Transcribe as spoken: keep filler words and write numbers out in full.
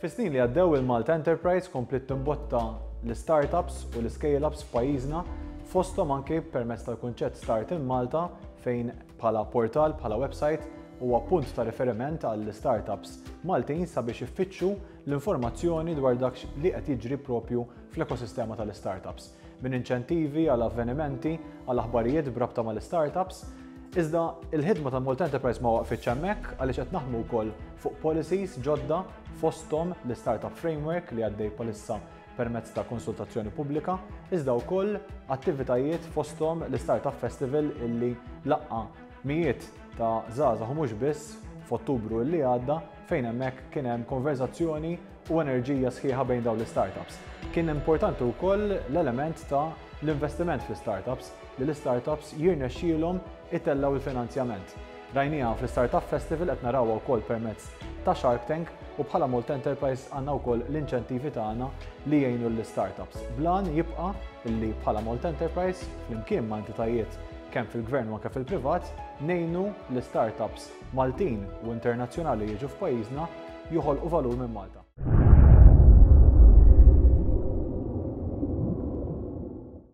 Fis-snin li għaddew il-Malta Enterprise komplet timbotta l-startups u l-scale-ups f'pajjiżna fosthom anke permezz tal-kunċett Start in Malta fejn bħala portal, bħala website huwa punt ta' riferiment għall-startups Maltin sabiex iffittxu l-informazzjoni dwar dak li qed jiġri propju fl-ekosistema tal-startups. Minn inċentivi għal avvenimenti għal aħbarijiet brabta mal-startups. Iżda il-ħidma ta' Malta Enterprise ma waqfitx hemmhekk għaliex qed naħdmu wkoll fuq policies ġodda fosthom l-Startup Framework li għaddej bħalissa permezz ta' konsultazzjoni pubblika, iżda wkoll attivitajiet fosthom l-Startup Festival illi laqqa mijiet ta' żgħażagħ u mhux biss f'Ottubru illi għadda fejn hemmhekk kien hemm konverzazzjoni u enerġija sħiħa bejn dawn l-startups. Kien importanti wkoll l-element ta' l-investiment fl-startups li l-startups jirnexxielhom itellgħu il-finanzjament. Rajnija fl-Startup Festival qed narawha wkoll permezz ta' Shark Tank u bħala Malta Enterprise għandna wkoll l-inċentivi tagħna li jgħinu l-startups. Blan jibqa' illi bħala Malta Enterprise flimkien ma' entitajiet kemm fil-gvern u anke fil-privat ngħinu l-startups Maltin u internazzjonali jiġu f'pajjiżna joħolqu valur minn Malta.